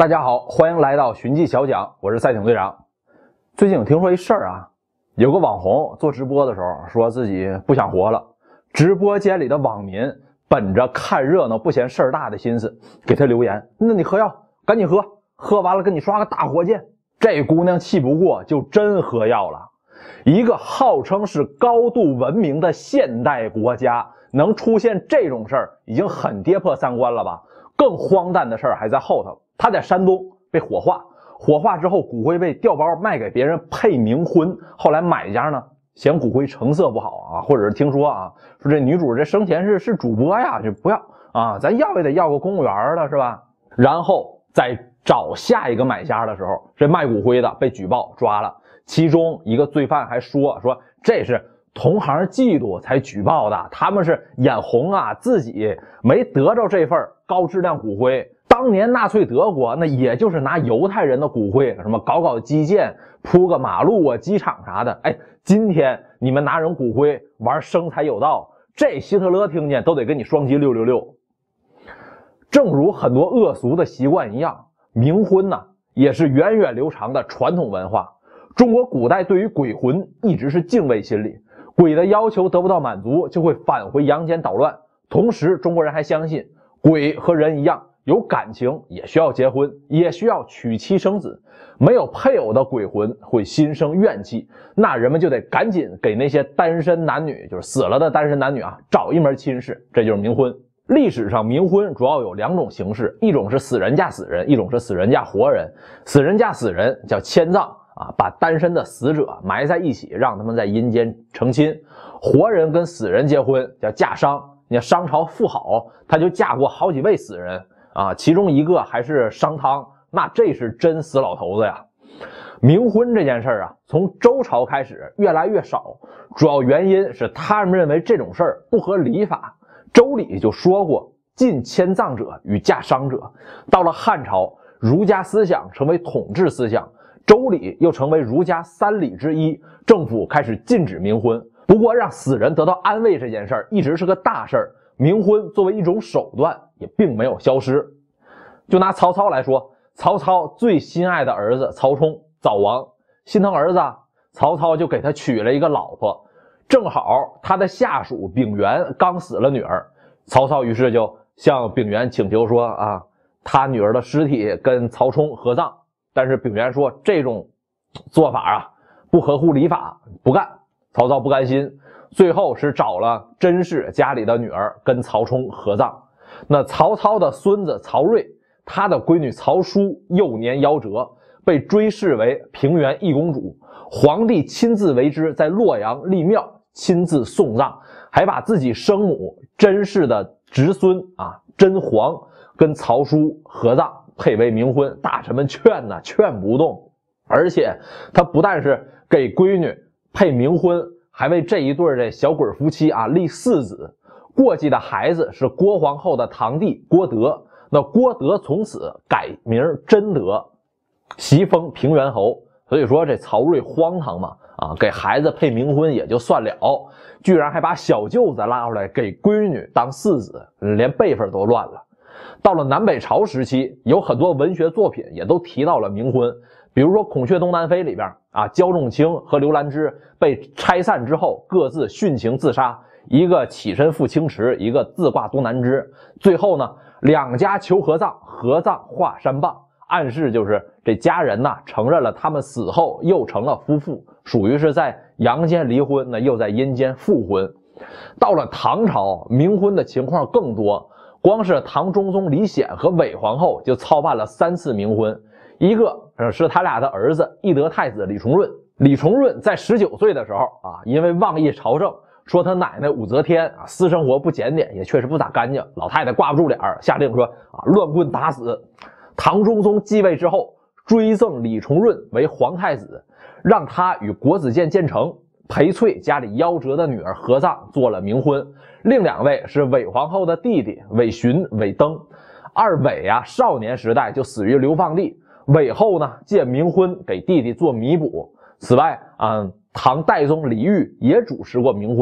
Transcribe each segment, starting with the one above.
大家好，欢迎来到寻迹小讲，我是赛艇队长。最近我听说一事儿啊，有个网红做直播的时候说自己不想活了，直播间里的网民本着看热闹不嫌事儿大的心思给他留言，那你喝药赶紧喝，喝完了跟你刷个大火箭。这姑娘气不过就真喝药了。一个号称是高度文明的现代国家能出现这种事儿已经很跌破三观了吧。更荒诞的事儿还在后头，他在山东被火化，火化之后骨灰被调包卖给别人配冥婚，后来买家呢嫌骨灰成色不好啊，或者是听说啊说这女主这生前是主播呀，就不要啊，咱要也得要个公务员的是吧。然后在找下一个买家的时候，这卖骨灰的被举报抓了，其中一个罪犯还说这是同行嫉妒才举报的，他们是眼红啊，自己没得着这份高质量骨灰。当年纳粹德国那也就是拿犹太人的骨灰，什么搞基建，铺个马路啊，机场啥的。哎，今天你们拿人骨灰玩生财有道，这希特勒听见都得跟你双击666。正如很多恶俗的习惯一样，冥婚呢也是源远流长的传统文化。中国古代对于鬼魂一直是敬畏心理，鬼的要求得不到满足就会返回阳间捣乱。同时中国人还相信鬼和人一样有感情，也需要结婚，也需要娶妻生子。没有配偶的鬼魂会心生怨气，那人们就得赶紧给那些单身男女，就是死了的单身男女啊，找一门亲事，这就是冥婚。历史上冥婚主要有两种形式，一种是死人嫁死人，一种是死人嫁活人。死人嫁死人叫迁葬啊，把单身的死者埋在一起，让他们在阴间成亲。活人跟死人结婚叫嫁商，你看商朝富豪他就嫁过好几位死人啊，其中一个还是商汤，那这是真死老头子呀。冥婚这件事儿啊，从周朝开始越来越少，主要原因是他们认为这种事儿不合礼法。周礼就说过禁迁葬者与嫁商者。到了汉朝，儒家思想成为统治思想，周礼又成为儒家三礼之一，政府开始禁止冥婚。不过让死人得到安慰这件事儿一直是个大事儿，冥婚作为一种手段也并没有消失。就拿曹操来说，曹操最心爱的儿子曹冲早亡，心疼儿子啊，曹操就给他娶了一个老婆。正好他的下属丙原刚死了女儿，曹操于是就向丙原请求说啊，他女儿的尸体跟曹冲合葬。但是丙原说这种做法啊不合乎礼法，不干。曹操不甘心，最后是找了甄氏家里的女儿跟曹冲合葬。那曹操的孙子曹睿，他的闺女曹淑幼年夭折，被追谥为平原义公主，皇帝亲自为之在洛阳立庙，亲自送葬，还把自己生母甄氏的侄孙啊甄黄跟曹淑合葬，配为冥婚。大臣们劝呢，劝不动。而且他不但是给闺女配冥婚，还为这一对小鬼夫妻啊立4子。过继的孩子是郭皇后的堂弟郭德，那郭德从此改名贞德，袭封平原侯。所以说这曹睿荒唐嘛啊，给孩子配冥婚也就算了，居然还把小舅子拉出来给闺女当4子，连辈分都乱了。到了南北朝时期，有很多文学作品也都提到了冥婚，比如说《孔雀东南飞》里边啊，焦仲卿和刘兰芝被拆散之后各自殉情自杀，一个起身赴清池，一个自挂东南枝。最后呢，两家求合葬，合葬画山傍，暗示就是这家人呐承认了他们死后又成了夫妇，属于是在阳间离婚呢，又在阴间复婚。到了唐朝，冥婚的情况更多，光是唐中宗李显和韦皇后就操办了3次冥婚。一个是他俩的儿子懿德太子李重润。李重润在19岁的时候啊，因为妄议朝政，说他奶奶武则天啊私生活不检点，也确实不咋干净，老太太挂不住脸，下令说啊乱棍打死。唐中宗继位之后，追赠李重润为皇太子，让他与国子监监丞裴粹家里夭折的女儿合葬，做了冥婚。另2位是韦皇后的弟弟韦寻、韦登。二韦啊少年时代就死于流放地，韦后呢借冥婚给弟弟做弥补。此外唐代宗李煜也主持过冥婚，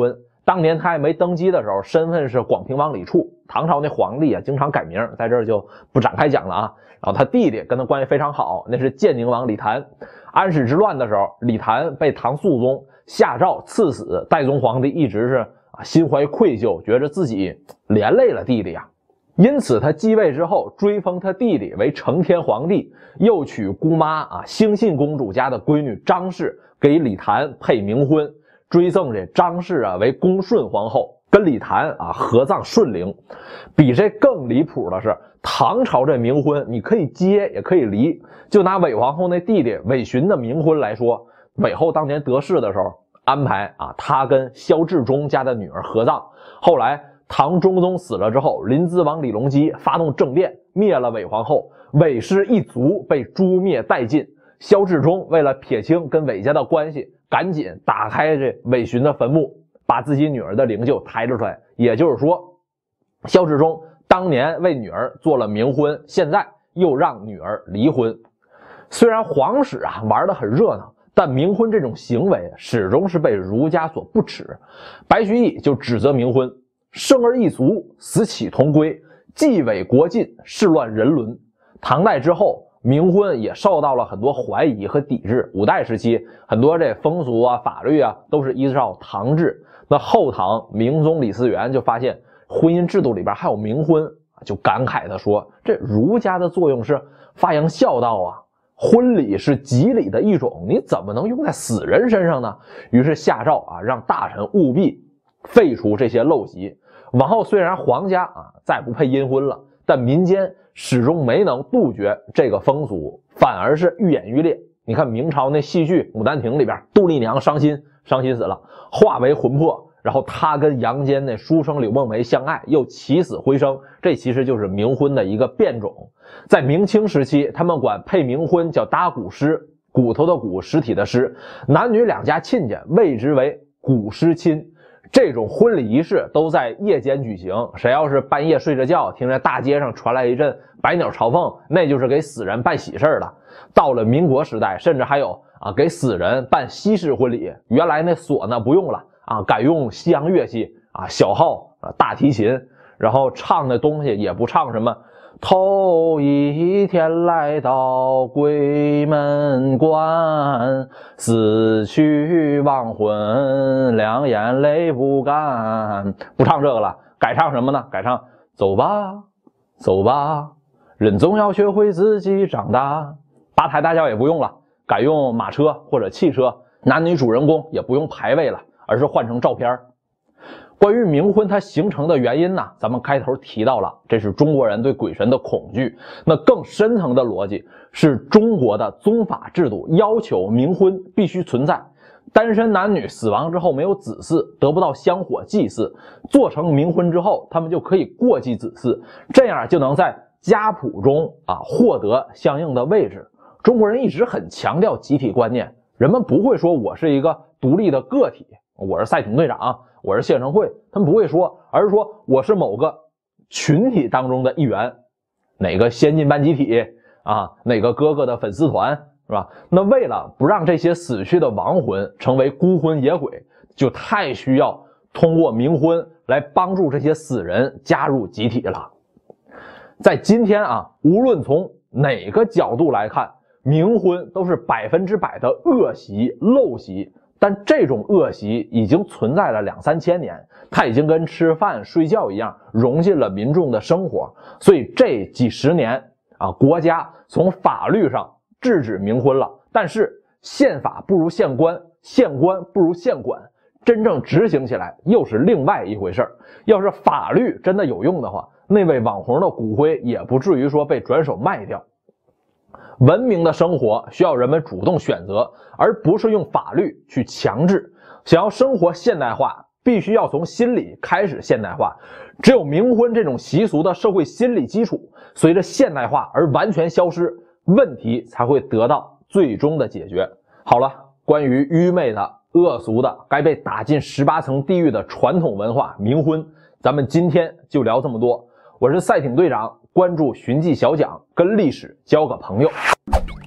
当年他还没登基的时候，身份是广平王李处。唐朝那皇帝啊，经常改名，在这儿就不展开讲了啊。然后他弟弟跟他关系非常好，那是建宁王李谭。安史之乱的时候，李谭被唐肃宗下诏赐死，代宗皇帝一直是心怀愧疚，觉着自己连累了弟弟啊。因此他继位之后，追封他弟弟为承天皇帝，又娶姑妈兴信公主家的闺女张氏给李谭配冥婚，追赠这张氏为恭顺皇后，跟李谭合葬顺陵。比这更离谱的是，唐朝这冥婚你可以结也可以离。就拿韦皇后那弟弟韦寻的冥婚来说，韦后当年得势的时候安排他跟萧志忠家的女儿合葬。后来唐中宗死了之后，临淄王李隆基发动政变，灭了韦皇后，韦氏一族被诛灭殆尽。萧志忠为了撇清跟韦家的关系，赶紧打开这韦寻的坟墓，把自己女儿的灵柩抬了出来。也就是说，萧志忠当年为女儿做了冥婚，现在又让女儿离婚。虽然皇室玩得很热闹，但冥婚这种行为始终是被儒家所不齿。白居易就指责冥婚：生而异族，死岂同归？既伪国尽，事乱人伦。唐代之后，冥婚也受到了很多怀疑和抵制。五代时期，很多这风俗法律都是依照唐制。那后唐明宗李嗣源就发现婚姻制度里边还有冥婚，就感慨地说：这儒家的作用是发扬孝道婚礼是吉礼的一种，你怎么能用在死人身上呢？于是下诏让大臣务必废除这些陋习。往后虽然皇家再不配阴婚了，但民间始终没能杜绝这个风俗，反而是愈演愈烈。你看明朝那戏剧《牡丹亭》里边，杜丽娘伤心死了，化为魂魄，然后她跟阳间那书生柳梦梅相爱，又起死回生，这其实就是冥婚的一个变种。在明清时期，他们管配冥婚叫搭骨尸，骨头的骨，尸体的尸，男女两家亲家谓之为骨尸亲。这种婚礼仪式都在夜间举行，谁要是半夜睡着觉，听着大街上传来一阵百鸟朝凤，那就是给死人办喜事的。到了民国时代，甚至还有给死人办西式婚礼，原来那唢呐不用了改用西洋乐器小号大提琴，然后唱的东西也不唱什么头一天来到鬼门关，死去亡魂两眼泪不干，不唱这个了，改唱什么呢？改唱走吧走吧，人总要学会自己长大。八抬大轿也不用了，改用马车或者汽车，男女主人公也不用排位了，而是换成照片。关于冥婚它形成的原因呢，咱们开头提到了，这是中国人对鬼神的恐惧。那更深层的逻辑是中国的宗法制度要求冥婚必须存在，单身男女死亡之后没有子嗣，得不到香火祭祀，做成冥婚之后，他们就可以过继子嗣，这样就能在家谱中获得相应的位置。中国人一直很强调集体观念，人们不会说我是一个独立的个体，我是赛艇队长，我是谢承慧，他们不会说，而是说我是某个群体当中的一员，哪个先进班集体哪个哥哥的粉丝团，是吧？那为了不让这些死去的亡魂成为孤魂野鬼，就太需要通过冥婚来帮助这些死人加入集体了。在今天无论从哪个角度来看，冥婚都是100%的恶习陋习。但这种恶习已经存在了2、3千年，它已经跟吃饭睡觉一样融进了民众的生活。所以这几十年国家从法律上制止冥婚了，但是宪法不如县官，县官不如县管，真正执行起来又是另外一回事儿。要是法律真的有用的话，那位网红的骨灰也不至于说被转手卖掉。文明的生活需要人们主动选择，而不是用法律去强制。想要生活现代化，必须要从心理开始现代化。只有冥婚这种习俗的社会心理基础随着现代化而完全消失，问题才会得到最终的解决。好了，关于愚昧的、恶俗的、该被打进18层地狱的传统文化冥婚，咱们今天就聊这么多。我是赛艇队长，关注寻迹小讲，跟历史交个朋友。